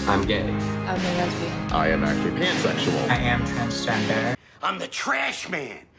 I'm gay. I'm a lesbian. I am actually pansexual. I am transgender. I'm the trash man.